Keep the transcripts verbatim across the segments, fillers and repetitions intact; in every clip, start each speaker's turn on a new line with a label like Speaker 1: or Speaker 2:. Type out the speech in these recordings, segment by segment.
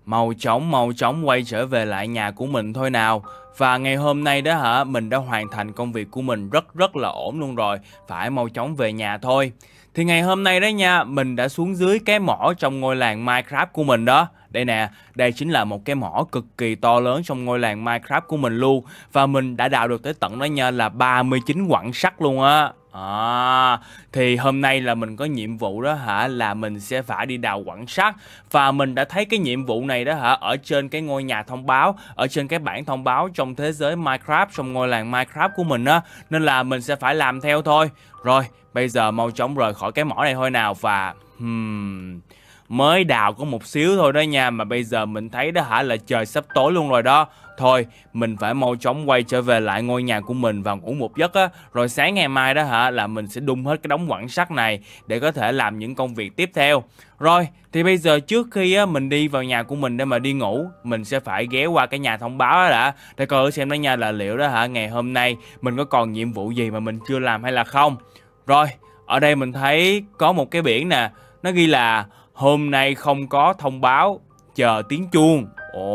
Speaker 1: Mau chóng mau chóng quay trở về lại nhà của mình thôi nào. Và ngày hôm nay đó hả, mình đã hoàn thành công việc của mình rất rất là ổn luôn rồi. Phải mau chóng về nhà thôi. Thì ngày hôm nay đó nha, mình đã xuống dưới cái mỏ trong ngôi làng Minecraft của mình đó. Đây nè, đây chính là một cái mỏ cực kỳ to lớn trong ngôi làng Minecraft của mình luôn. Và mình đã đào được tới tận đó nha là ba mươi chín quặng sắt luôn á. À, thì hôm nay là mình có nhiệm vụ đó hả, là mình sẽ phải đi đào quặng sắt. Và mình đã thấy cái nhiệm vụ này đó hả, ở trên cái ngôi nhà thông báo, ở trên cái bảng thông báo trong thế giới Minecraft, trong ngôi làng Minecraft của mình á. Nên là mình sẽ phải làm theo thôi. Rồi, bây giờ mau chóng rời khỏi cái mỏ này thôi nào. Và hmm, mới đào có một xíu thôi đó nha, mà bây giờ mình thấy đó hả là trời sắp tối luôn rồi đó. Thôi, mình phải mau chóng quay trở về lại ngôi nhà của mình và ngủ một giấc á. Rồi sáng ngày mai đó hả là mình sẽ đun hết cái đống quặng sắt này để có thể làm những công việc tiếp theo. Rồi, thì bây giờ trước khi á, mình đi vào nhà của mình để mà đi ngủ, mình sẽ phải ghé qua cái nhà thông báo đó đã, để coi xem đó nha là liệu đó hả ngày hôm nay mình có còn nhiệm vụ gì mà mình chưa làm hay là không. Rồi, ở đây mình thấy có một cái biển nè, nó ghi là hôm nay không có thông báo, chờ tiếng chuông.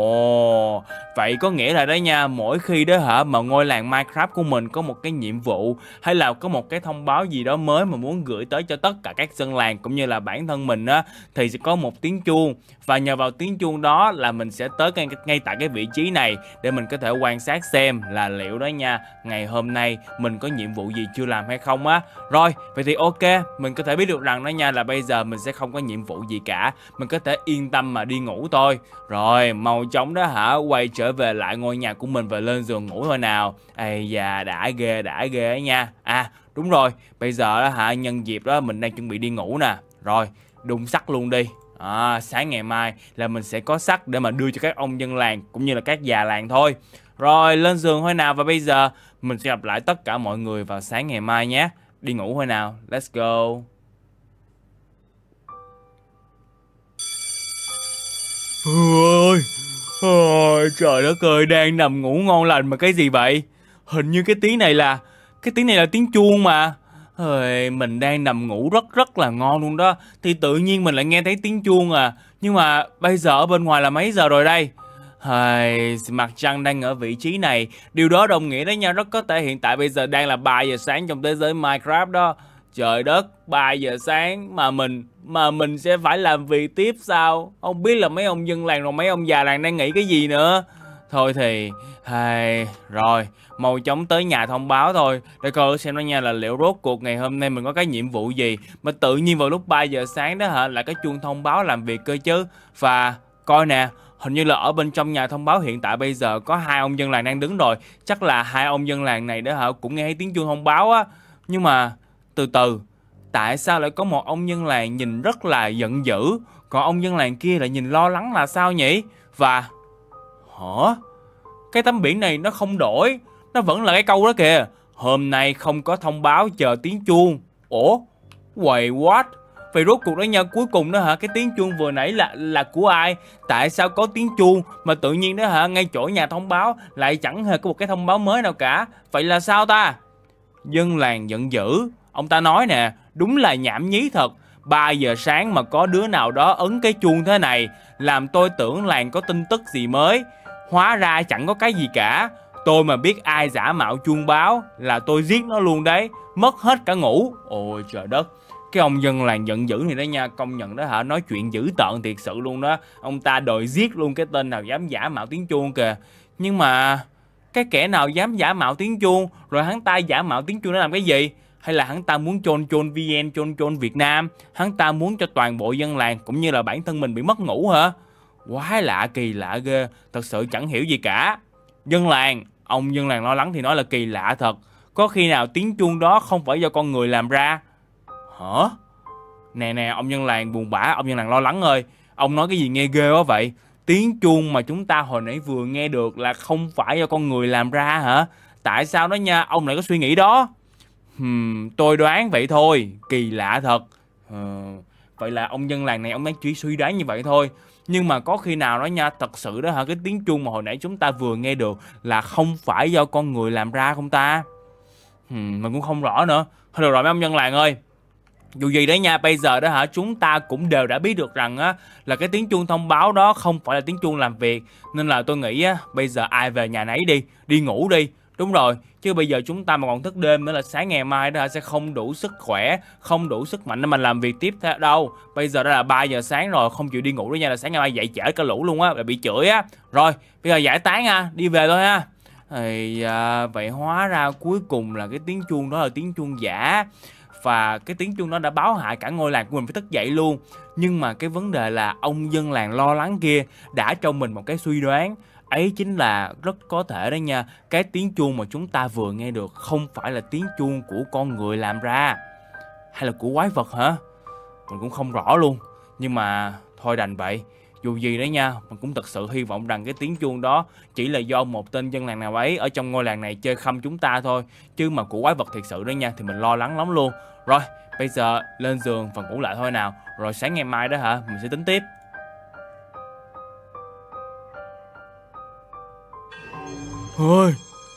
Speaker 1: Ồ, vậy có nghĩa là đó nha, mỗi khi đó hả mà ngôi làng Minecraft của mình có một cái nhiệm vụ hay là có một cái thông báo gì đó mới mà muốn gửi tới cho tất cả các dân làng cũng như là bản thân mình á, thì sẽ có một tiếng chuông. Và nhờ vào tiếng chuông đó là mình sẽ tới ngay, ngay tại cái vị trí này để mình có thể quan sát xem là liệu đó nha, ngày hôm nay mình có nhiệm vụ gì chưa làm hay không á. Rồi, vậy thì ok, mình có thể biết được rằng đó nha là bây giờ mình sẽ không có nhiệm vụ gì cả, mình có thể yên tâm mà đi ngủ thôi. Rồi, mau chóng đó hả, quay trở về lại ngôi nhà của mình và lên giường ngủ thôi nào. Ây da, đã ghê, đã ghê ấy nha. À, đúng rồi, bây giờ đó hả, nhân dịp đó mình đang chuẩn bị đi ngủ nè. Rồi, đun sắt luôn đi. À, sáng ngày mai là mình sẽ có sắt để mà đưa cho các ông dân làng cũng như là các già làng thôi. Rồi, lên giường thôi nào, và bây giờ mình sẽ gặp lại tất cả mọi người vào sáng ngày mai nhé. Đi ngủ thôi nào, let's go. Ôi, ôi, trời đất ơi, đang nằm ngủ ngon lành mà cái gì vậy? Hình như cái tiếng này là Cái tiếng này là tiếng chuông mà. Ơi, mình đang nằm ngủ rất rất là ngon luôn đó, thì tự nhiên mình lại nghe thấy tiếng chuông à. Nhưng mà bây giờ ở bên ngoài là mấy giờ rồi đây? Hay, mặt trăng đang ở vị trí này. Điều đó đồng nghĩa đó nha, rất có thể hiện tại bây giờ đang là ba giờ sáng trong thế giới Minecraft đó. Trời đất, ba giờ sáng mà mình mà mình sẽ phải làm việc tiếp sao? Không biết là mấy ông dân làng rồi mấy ông già làng đang nghĩ cái gì nữa. Thôi thì hay rồi, mau chóng tới nhà thông báo thôi để coi xem nó nha là liệu rốt cuộc ngày hôm nay mình có cái nhiệm vụ gì mà tự nhiên vào lúc ba giờ sáng đó hả là cái chuông thông báo làm việc cơ chứ. Và coi nè, hình như là ở bên trong nhà thông báo hiện tại bây giờ có hai ông dân làng đang đứng rồi. Chắc là hai ông dân làng này đó hả cũng nghe thấy tiếng chuông thông báo á. Nhưng mà từ từ, tại sao lại có một ông dân làng nhìn rất là giận dữ, còn ông dân làng kia lại nhìn lo lắng là sao nhỉ? Và hả? Cái tấm biển này nó không đổi, nó vẫn là cái câu đó kìa. Hôm nay không có thông báo, chờ tiếng chuông. Ủa? Wait what? Vậy rốt cuộc đó nha, cuối cùng đó hả, cái tiếng chuông vừa nãy là là của ai? Tại sao có tiếng chuông mà tự nhiên đó hả, ngay chỗ nhà thông báo lại chẳng hề có một cái thông báo mới nào cả? Vậy là sao ta? Dân làng giận dữ. Ông ta nói nè, đúng là nhảm nhí thật. Ba giờ sáng mà có đứa nào đó ấn cái chuông thế này, làm tôi tưởng làng có tin tức gì mới. Hóa ra chẳng có cái gì cả. Tôi mà biết ai giả mạo chuông báo là tôi giết nó luôn đấy, mất hết cả ngủ. Ôi trời đất. Cái ông dân làng giận dữ này đó nha, công nhận đó hả, nói chuyện dữ tợn thiệt sự luôn đó. Ông ta đòi giết luôn cái tên nào dám giả mạo tiếng chuông kìa. Nhưng mà cái kẻ nào dám giả mạo tiếng chuông, rồi hắn ta giả mạo tiếng chuông để làm cái gì? Hay là hắn ta muốn chôn chôn vê en, chôn chôn Việt Nam? Hắn ta muốn cho toàn bộ dân làng cũng như là bản thân mình bị mất ngủ hả? Quá lạ, kỳ lạ ghê, thật sự chẳng hiểu gì cả. Dân làng, ông dân làng lo lắng thì nói là kỳ lạ thật. Có khi nào tiếng chuông đó không phải do con người làm ra? Hả? Nè nè, ông dân làng buồn bã, ông dân làng lo lắng ơi. Ông nói cái gì nghe ghê quá vậy? Tiếng chuông mà chúng ta hồi nãy vừa nghe được là không phải do con người làm ra hả? Tại sao đó nha, ông lại có suy nghĩ đó? Hmm, tôi đoán vậy thôi, kỳ lạ thật. Ờ, vậy là ông dân làng này ông ấy chỉ suy đoán như vậy thôi. Nhưng mà có khi nào đó nha, thật sự đó hả, cái tiếng chuông mà hồi nãy chúng ta vừa nghe được là không phải do con người làm ra không ta? Hmm, mình cũng không rõ nữa. Thôi được rồi mấy ông dân làng ơi, Dù gì đấy nha, bây giờ đó hả, chúng ta cũng đều đã biết được rằng á là cái tiếng chuông thông báo đó không phải là tiếng chuông làm việc. Nên là tôi nghĩ á, bây giờ ai về nhà nấy đi, đi ngủ đi. Đúng rồi, chứ bây giờ chúng ta mà còn thức đêm nữa là sáng ngày mai đó sẽ không đủ sức khỏe, không đủ sức mạnh để mình làm việc tiếp theo đâu. Bây giờ đã là ba giờ sáng rồi, không chịu đi ngủ nữa nha, là sáng ngày mai dậy trễ cả lũ luôn á, là bị chửi á. Rồi, bây giờ giải tán ha, đi về thôi ha. Thì à, vậy hóa ra cuối cùng là cái tiếng chuông đó là tiếng chuông giả. Và cái tiếng chuông đó đã báo hại cả ngôi làng của mình phải thức dậy luôn. Nhưng mà cái vấn đề là ông dân làng lo lắng kia đã cho mình một cái suy đoán. Ấy chính là rất có thể đó nha, cái tiếng chuông mà chúng ta vừa nghe được không phải là tiếng chuông của con người làm ra, hay là của quái vật hả? Mình cũng không rõ luôn. Nhưng mà thôi đành vậy. Dù gì đấy nha, mình cũng thật sự hy vọng rằng cái tiếng chuông đó chỉ là do một tên dân làng nào ấy ở trong ngôi làng này chơi khăm chúng ta thôi. Chứ mà của quái vật thiệt sự đó nha thì mình lo lắng lắm luôn. Rồi, bây giờ lên giường và ngủ lại thôi nào. Rồi sáng ngày mai đó hả, mình sẽ tính tiếp. Ôi,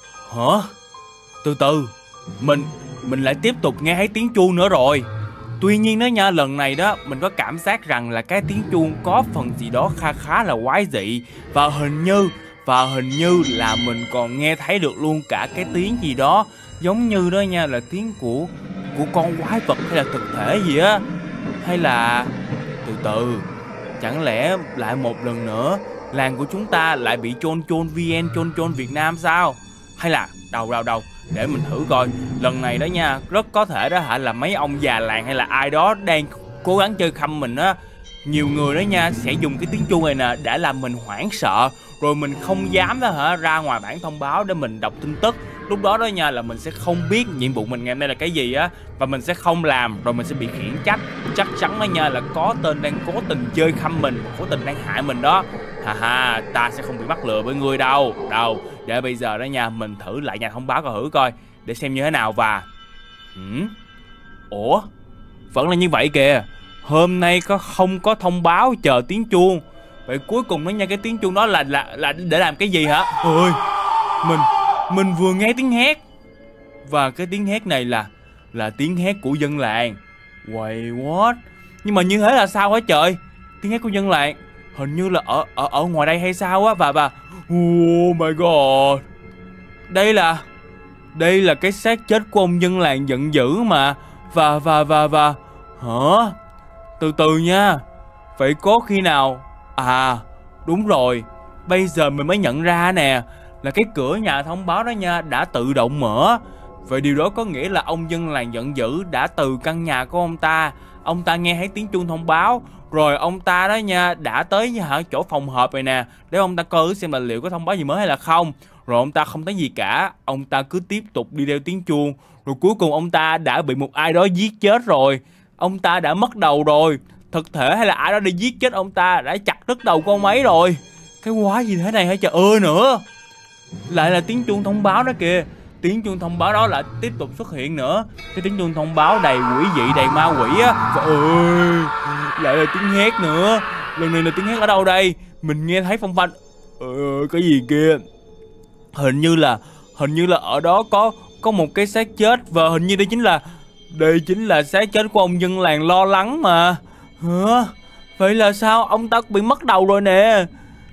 Speaker 1: hả? Từ từ, mình mình lại tiếp tục nghe thấy tiếng chuông nữa rồi. Tuy nhiên đó nha, lần này đó mình có cảm giác rằng là cái tiếng chuông có phần gì đó khá khá là quái dị. Và hình như, và hình như là mình còn nghe thấy được luôn cả cái tiếng gì đó giống như đó nha, là tiếng của của con quái vật hay là thực thể gì á. Hay là, từ từ, chẳng lẽ lại một lần nữa làng của chúng ta lại bị chôn chôn vê en, chôn chôn Việt Nam sao? Hay là, đầu đầu đầu, để mình thử coi. Lần này đó nha, rất có thể đó hả là mấy ông già làng hay là ai đó đang cố gắng chơi khăm mình á. Nhiều người đó nha sẽ dùng cái tiếng chuông này nè để làm mình hoảng sợ, rồi mình không dám đó hả ra ngoài bản thông báo để mình đọc tin tức. Lúc đó đó nha là mình sẽ không biết nhiệm vụ mình ngày hôm nay là cái gì á, và mình sẽ không làm, rồi mình sẽ bị khiển trách. Chắc chắn đó nha là có tên đang cố tình chơi khăm mình, cố tình đang hại mình đó. Ha ha, ta sẽ không bị mắc lừa bởi ngươi đâu. Đâu, để bây giờ đó nha, mình thử lại nhà thông báo coi thử coi, để xem như thế nào. Và Hửm? Ủa, vẫn là như vậy kìa. Hôm nay có không có thông báo chờ tiếng chuông. Vậy cuối cùng đó nha, cái tiếng chuông đó là là là để làm cái gì hả? Ôi, mình mình vừa nghe tiếng hét. Và cái tiếng hét này là là tiếng hét của dân làng. Wait, what? Nhưng mà như thế là sao hả trời? Tiếng hét của dân làng hình như là ở ở ở ngoài đây hay sao á. Và và oh my god, đây là đây là cái xác chết của ông dân làng giận dữ mà. Và và và và hả? Từ từ nha. Vậy có khi nào, à đúng rồi, bây giờ mình mới nhận ra nè, là cái cửa nhà thông báo đó nha đã tự động mở. Vậy điều đó có nghĩa là ông dân làng giận dữ đã từ căn nhà của ông ta, ông ta nghe thấy tiếng chuông thông báo, rồi ông ta đó nha đã tới hả chỗ phòng họp này nè, để ông ta coi xem là liệu có thông báo gì mới hay là không. Rồi ông ta không thấy gì cả, ông ta cứ tiếp tục đi theo tiếng chuông. Rồi cuối cùng ông ta đã bị một ai đó giết chết rồi. Ông ta đã mất đầu rồi. Thực thể hay là ai đó đi giết chết ông ta, đã chặt đứt đầu con mấy rồi. Cái quái gì thế này hả trời ơi nữa. Lại là tiếng chuông thông báo đó kìa. Tiếng chuông thông báo đó lại tiếp tục xuất hiện nữa. Cái tiếng chuông thông báo đầy quỷ dị, đầy ma quỷ á. Và ơi, lại là tiếng hét nữa. Lần này là tiếng hét ở đâu đây? Mình nghe thấy phong phanh. Ờ, cái gì kia? Hình như là Hình như là ở đó có Có một cái xác chết. Và hình như đây chính là Đây chính là xác chết của ông dân làng lo lắng mà. Hả? Vậy là sao? Ông ta bị mất đầu rồi nè.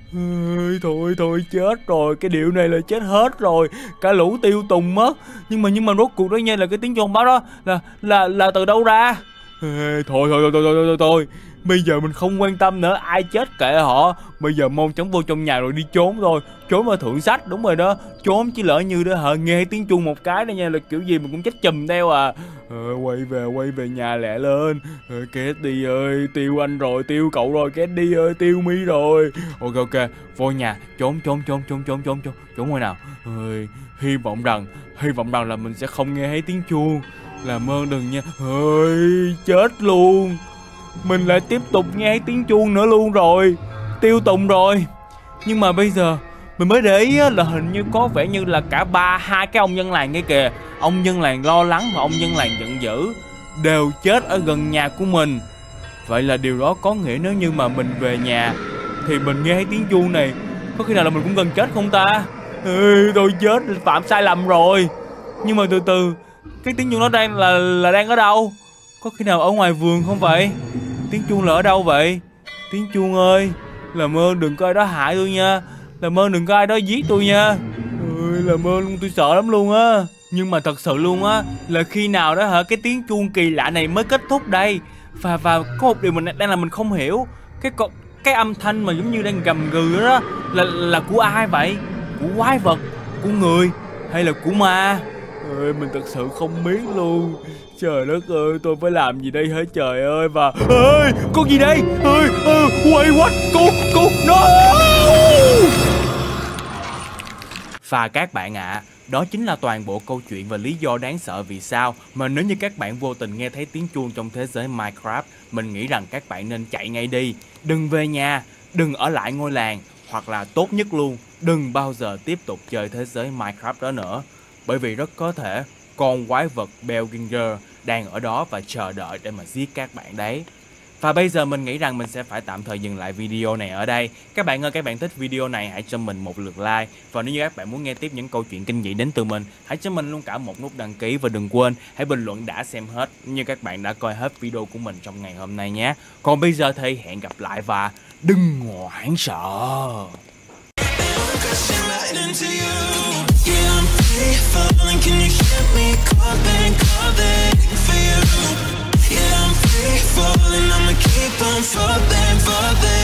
Speaker 1: Ơi, thôi thôi chết rồi. Cái điệu này là chết hết rồi. Cả lũ tiêu tùng mất. Nhưng mà nhưng mà rốt cuộc đó nha, là cái tiếng chuông báo đó Là là là từ đâu ra? Ê, thôi, thôi thôi thôi thôi thôi thôi bây giờ mình không quan tâm nữa, ai chết kệ họ. Bây giờ mong chóng vô trong nhà rồi đi trốn thôi. Trốn ở thượng sách, đúng rồi đó. Trốn chứ lỡ như đó hả, nghe tiếng chuông một cái đó nha là kiểu gì mình cũng chết chùm theo à. Ờ, quay về quay về nhà lẹ lên. Ờ, Kitty ơi, tiêu anh rồi, tiêu cậu rồi, Kitty ơi, tiêu mi rồi. Ok ok, vô nhà trốn trốn trốn trốn trốn trốn trốn trốn ngồi nào. Ơi, hy vọng rằng hy vọng rằng là mình sẽ không nghe thấy tiếng chuông. Làm ơn đừng nha. Ơi, chết luôn. Mình lại tiếp tục nghe thấy tiếng chuông nữa luôn rồi. Tiêu tùng rồi. Nhưng mà bây giờ mình mới để ý là hình như có vẻ như là cả ba hai cái ông dân làng kia kìa, ông dân làng lo lắng và ông dân làng giận dữ, đều chết ở gần nhà của mình. Vậy là điều đó có nghĩa nếu như mà mình về nhà thì mình nghe thấy tiếng chuông này, có khi nào là mình cũng gần chết không ta? Ê, tôi chết, phạm sai lầm rồi. Nhưng mà từ từ, cái tiếng chuông đó đang là là đang ở đâu? Có khi nào ở ngoài vườn không vậy? Tiếng chuông là ở đâu vậy? Tiếng chuông ơi, làm ơn đừng có ai đó hại tôi nha. Làm ơn đừng có ai đó giết tôi nha. Ôi, làm ơn luôn, tôi sợ lắm luôn á. Nhưng mà thật sự luôn á, là khi nào đó hả cái tiếng chuông kỳ lạ này mới kết thúc đây? Và và có một điều mình đang là mình không hiểu. Cái con cái âm thanh mà giống như đang gầm gừ đó là là của ai vậy? Của quái vật, của người hay là của ma? Ơi, mình thật sự không biết luôn. Trời đất ơi, tôi phải làm gì đây hả trời ơi? Và ơi, con gì đây? Ơi, ơi, wait what? Cô, cô, no! Và các bạn ạ, à, đó chính là toàn bộ câu chuyện và lý do đáng sợ vì sao mà nếu như các bạn vô tình nghe thấy tiếng chuông trong thế giới Minecraft, mình nghĩ rằng các bạn nên chạy ngay đi. Đừng về nhà, đừng ở lại ngôi làng, hoặc là tốt nhất luôn, đừng bao giờ tiếp tục chơi thế giới Minecraft đó nữa. Bởi vì rất có thể con quái vật Belginger đang ở đó và chờ đợi để mà giết các bạn đấy. Và bây giờ mình nghĩ rằng mình sẽ phải tạm thời dừng lại video này ở đây. Các bạn ơi, các bạn thích video này hãy cho mình một lượt like. Và nếu như các bạn muốn nghe tiếp những câu chuyện kinh dị đến từ mình, hãy cho mình luôn cả một nút đăng ký. Và đừng quên hãy bình luận đã xem hết như các bạn đã coi hết video của mình trong ngày hôm nay nhé. Còn bây giờ thì hẹn gặp lại và đừng hoảng sợ. Falling, I'ma keep on falling, falling